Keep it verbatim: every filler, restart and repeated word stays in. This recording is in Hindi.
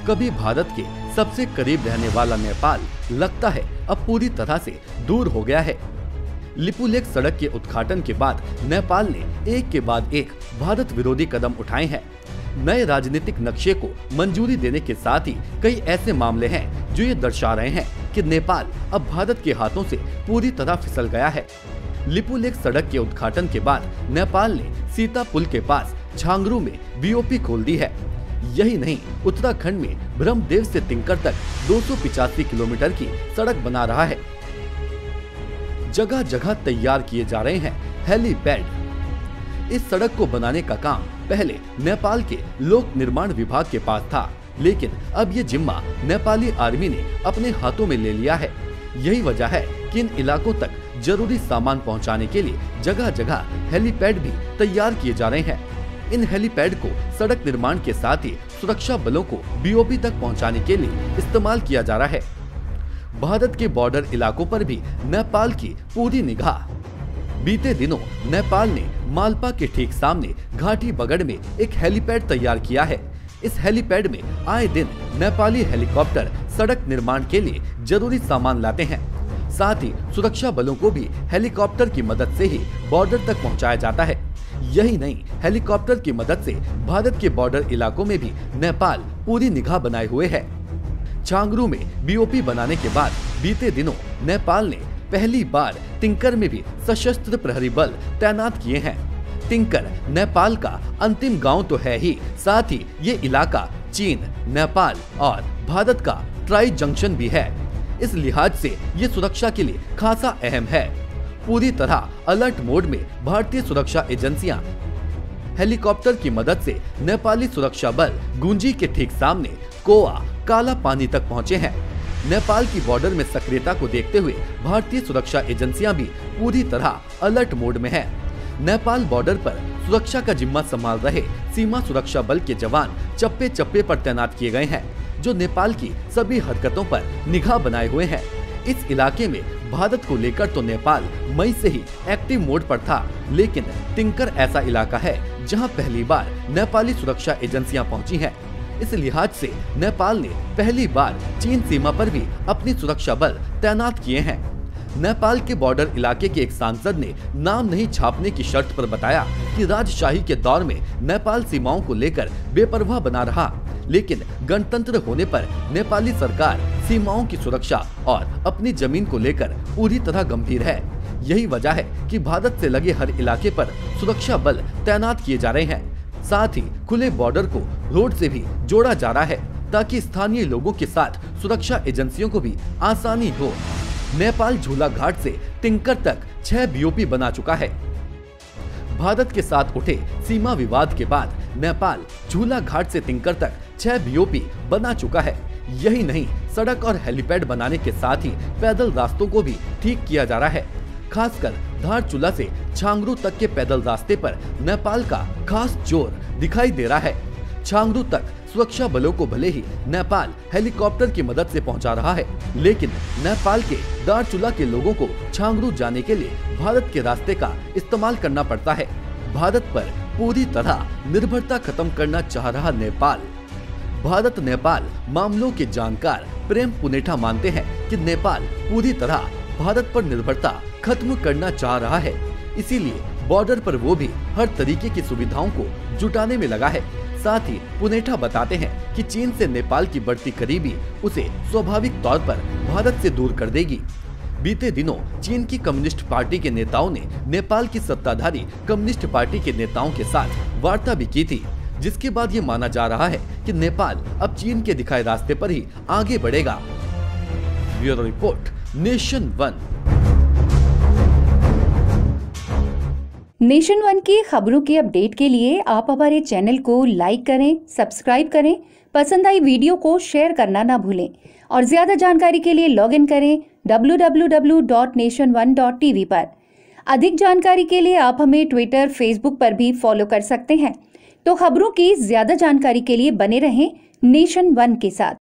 कभी भारत के सबसे करीब रहने वाला नेपाल लगता है अब पूरी तरह से दूर हो गया है। लिपुलेख सड़क के उद्घाटन के बाद नेपाल ने एक के बाद एक भारत विरोधी कदम उठाए हैं। नए राजनीतिक नक्शे को मंजूरी देने के साथ ही कई ऐसे मामले हैं जो ये दर्शा रहे हैं कि नेपाल अब भारत के हाथों से पूरी तरह फिसल गया है। लिपुलेख सड़क के उद्घाटन के बाद नेपाल ने सीता पुल के पास झांगरू में बीओपी खोल दी है। यही नहीं, उत्तराखंड में ब्रह्मदेव से तिंकर तक दो सौ पिचासी किलोमीटर की सड़क बना रहा है। जगह जगह तैयार किए जा रहे हैं हेलीपैड। इस सड़क को बनाने का काम पहले नेपाल के लोक निर्माण विभाग के पास था, लेकिन अब ये जिम्मा नेपाली आर्मी ने अपने हाथों में ले लिया है। यही वजह है कि इन इलाकों तक जरूरी सामान पहुंचाने के लिए जगह जगह हेलीपैड भी तैयार किए जा रहे हैं। इन हेलीपैड को सड़क निर्माण के साथ ही सुरक्षा बलों को बीओपी तक पहुंचाने के लिए इस्तेमाल किया जा रहा है। भारत के बॉर्डर इलाकों पर भी नेपाल की पूरी निगाह। बीते दिनों नेपाल ने मालपा के ठीक सामने घाटी बगड़ में एक हेलीपैड तैयार किया है। इस हेलीपैड में आए दिन नेपाली हेलीकॉप्टर सड़क निर्माण के लिए जरूरी सामान लाते हैं। साथ ही सुरक्षा बलों को भी हेलीकॉप्टर की मदद से ही बॉर्डर तक पहुंचाया जाता है। यही नहीं, हेलीकॉप्टर की मदद से भारत के बॉर्डर इलाकों में भी नेपाल पूरी निगाह बनाए हुए है। झांगरू में बीओपी बनाने के बाद बीते दिनों नेपाल ने पहली बार तिंकर में भी सशस्त्र प्रहरी बल तैनात किए हैं। तिंकर नेपाल का अंतिम गांव तो है ही, साथ ही ये इलाका चीन, नेपाल और भारत का ट्राई जंक्शन भी है। इस लिहाज से ये सुरक्षा के लिए खासा अहम है। पूरी तरह अलर्ट मोड में भारतीय सुरक्षा एजेंसियां हेलीकॉप्टर की मदद से नेपाली सुरक्षा बल गुंजी के ठीक सामने कोआ काला पानी तक पहुंचे हैं। नेपाल की बॉर्डर में सक्रियता को देखते हुए भारतीय सुरक्षा एजेंसियां भी पूरी तरह अलर्ट मोड में हैं। नेपाल बॉर्डर पर सुरक्षा का जिम्मा संभाल रहे सीमा सुरक्षा बल के जवान चप्पे चप्पे पर तैनात किए गए हैं, जो नेपाल की सभी हरकतों पर निगाह बनाए हुए हैं। इस इलाके में भारत को लेकर तो नेपाल मई से ही एक्टिव मोड पर था, लेकिन तिंकर ऐसा इलाका है जहां पहली बार नेपाली सुरक्षा एजेंसियां पहुंची हैं। इस लिहाज से नेपाल ने पहली बार चीन सीमा पर भी अपनी सुरक्षा बल तैनात किए हैं। नेपाल के बॉर्डर इलाके के एक सांसद ने नाम नहीं छापने की शर्त पर बताया कि राजशाही के दौर में नेपाल सीमाओं को लेकर बेपरवाह बना रहा, लेकिन गणतंत्र होने पर नेपाली सरकार सीमाओं की सुरक्षा और अपनी जमीन को लेकर पूरी तरह गंभीर है। यही वजह है कि भारत से लगे हर इलाके पर सुरक्षा बल तैनात किए जा रहे हैं। साथ ही खुले बॉर्डर को रोड से भी जोड़ा जा रहा है, ताकि स्थानीय लोगों के साथ सुरक्षा एजेंसियों को भी आसानी हो। नेपाल झूला घाट से तिंकर तक छह बीओपी बना चुका है। भारत के साथ उठे सीमा विवाद के बाद नेपाल झूला घाट से तिंकर तक छह बीओपी बना चुका है। यही नहीं, सड़क और हेलीपैड बनाने के साथ ही पैदल रास्तों को भी ठीक किया जा रहा है। खासकर धारचूला से झांगरू तक के पैदल रास्ते पर नेपाल का खास जोर दिखाई दे रहा है। झांगरू तक सुरक्षा बलों को भले ही नेपाल हेलीकॉप्टर की मदद से पहुंचा रहा है, लेकिन नेपाल के धारचूला के लोगों को झांगरू जाने के लिए भारत के रास्ते का इस्तेमाल करना पड़ता है। भारत पर पूरी तरह निर्भरता खत्म करना चाह रहा नेपाल। भारत नेपाल मामलों के जानकार प्रेम पुनेठा मानते हैं कि नेपाल पूरी तरह भारत पर निर्भरता खत्म करना चाह रहा है, इसीलिए बॉर्डर पर वो भी हर तरीके की सुविधाओं को जुटाने में लगा है। साथ ही पुनेठा बताते हैं कि चीन से नेपाल की बढ़ती करीबी उसे स्वाभाविक तौर पर भारत से दूर कर देगी। बीते दिनों चीन की कम्युनिस्ट पार्टी के नेताओं ने नेपाल की सत्ताधारी कम्युनिस्ट पार्टी के नेताओं के साथ वार्ता भी की थी, जिसके बाद ये माना जा रहा है कि नेपाल अब चीन के दिखाए रास्ते पर ही आगे बढ़ेगा। Bureau report, nation one. Nation one की खबरों की अपडेट के लिए आप हमारे चैनल को लाइक करें, सब्सक्राइब करें, पसंद आई वीडियो को शेयर करना ना भूलें और ज्यादा जानकारी के लिए लॉग इन करें W W W dot nation one dot T V पर। अधिक जानकारी के लिए आप हमें ट्विटर, फेसबुक पर भी फॉलो कर सकते हैं। तो खबरों की ज्यादा जानकारी के लिए बने रहें नेशन वन के साथ।